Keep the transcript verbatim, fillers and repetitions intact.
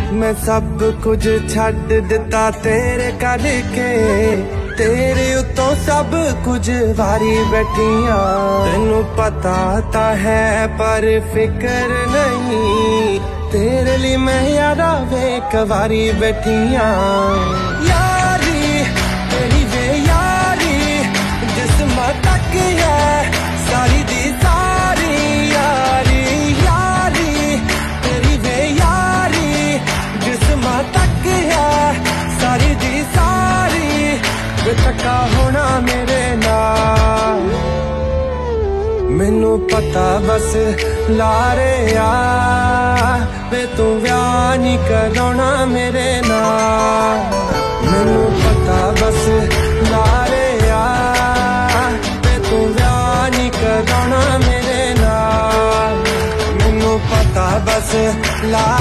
मैं सब कुछ छड्ड दिता तेरे करके, तेरे उतों सब कुछ वारी बैठिया। तेनू पता ता है पर फिक्र नहीं, तेरे लिए मैं यारा वे कवारी बैठिया। यारी तेरी वे यारी जिस्म तक है सारी दी सारी यारी, यारी तेरी वे यारी जिस्म तक है सारी दी सारी। वे थका होना मेरे नाल, मैनू पता बस लारे आ, वे तू व्याह नहीं कराना मेरे नाल। मैनू पता बस लारे आ, वे तू व्याह नहीं कराना मेरे नाल। मैनू पता बस ला